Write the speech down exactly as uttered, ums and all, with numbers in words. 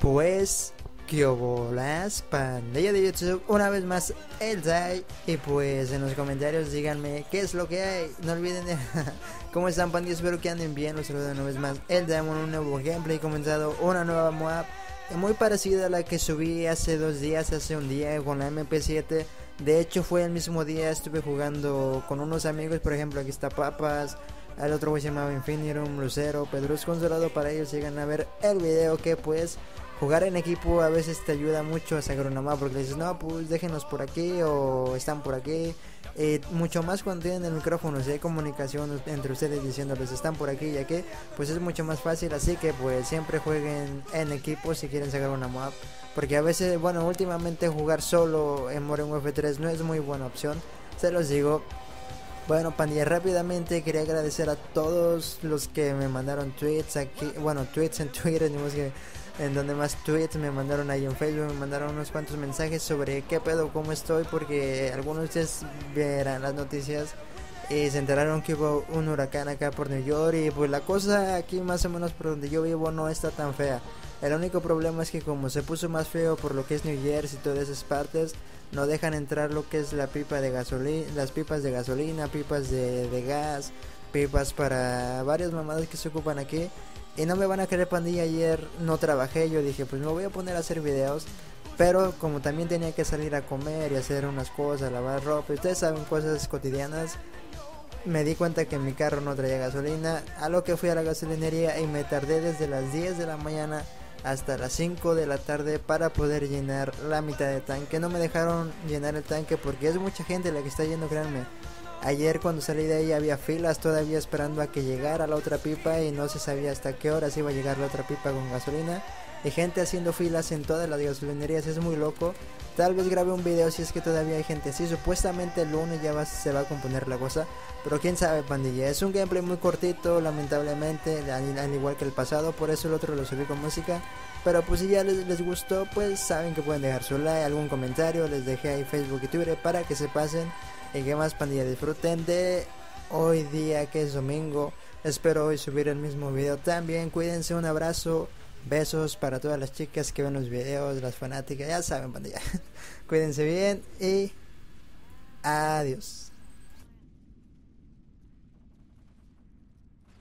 Pues, ¿qué bolas, pandilla de YouTube? Una vez más, el Dai. Y pues en los comentarios díganme qué es lo que hay. No olviden de... ¿Cómo están, pandillas? Espero que anden bien. Los saludo una vez más, el Dai, con un nuevo gameplay. He comenzado una nueva MOAB muy parecida a la que subí hace dos días, hace un día con la M P siete. De hecho fue el mismo día, estuve jugando con unos amigos. Por ejemplo, aquí está Papas, el otro güey se llamaba Infinitum, Lucero, Pedrus Consolado. Para ellos llegan a ver el video, que pues jugar en equipo a veces te ayuda mucho a sacar una mapa, porque le dices, no, pues déjenos por aquí o están por aquí. Eh, mucho más cuando tienen el micrófono, si hay comunicación entre ustedes diciéndoles están por aquí y aquí, pues es mucho más fácil. Así que pues siempre jueguen en equipo si quieren sacar una map, porque a veces, bueno, últimamente jugar solo en Modern Warfare tres no es muy buena opción, se los digo. Bueno, pandilla, rápidamente quería agradecer a todos los que me mandaron tweets aquí, bueno, tweets en Twitter, digamos que en donde más tweets me mandaron ahí en Facebook, me mandaron unos cuantos mensajes sobre qué pedo, cómo estoy, porque algunos de ustedes verán las noticias y se enteraron que hubo un huracán acá por New York. Y pues la cosa aquí más o menos por donde yo vivo no está tan fea. El único problema es que como se puso más feo por lo que es New Jersey y todas esas partes, no dejan entrar lo que es la pipa de gasolina, las pipas de gasolina, pipas de, de gas, pipas para varias mamadas que se ocupan aquí. Y no me van a querer, pandilla. Ayer no trabajé, yo dije pues me voy a poner a hacer videos, pero como también tenía que salir a comer y hacer unas cosas, lavar ropa, ustedes saben, cosas cotidianas, me di cuenta que mi carro no traía gasolina, a lo que fui a la gasolinería y me tardé desde las diez de la mañana hasta las cinco de la tarde para poder llenar la mitad del tanque. No me dejaron llenar el tanque porque es mucha gente la que está yendo, créanme. Ayer cuando salí de ahí había filas todavía esperando a que llegara la otra pipa y no se sabía hasta qué horas iba a llegar la otra pipa con gasolina. Y gente haciendo filas en todas las gasolinerías, es muy loco. Tal vez grabe un video si es que todavía hay gente así. Supuestamente el lunes ya va, se va a componer la cosa, pero quién sabe, pandilla. Es un gameplay muy cortito, lamentablemente, al, al igual que el pasado. Por eso el otro lo subí con música. Pero pues si ya les, les gustó, pues saben que pueden dejar su like, algún comentario. Les dejé ahí Facebook y Twitter para que se pasen. Y que más, pandilla, disfruten de hoy día, que es domingo. Espero hoy subir el mismo video también. Cuídense, un abrazo, besos para todas las chicas que ven los videos, las fanáticas, ya saben, pandilla. Cuídense bien y adiós.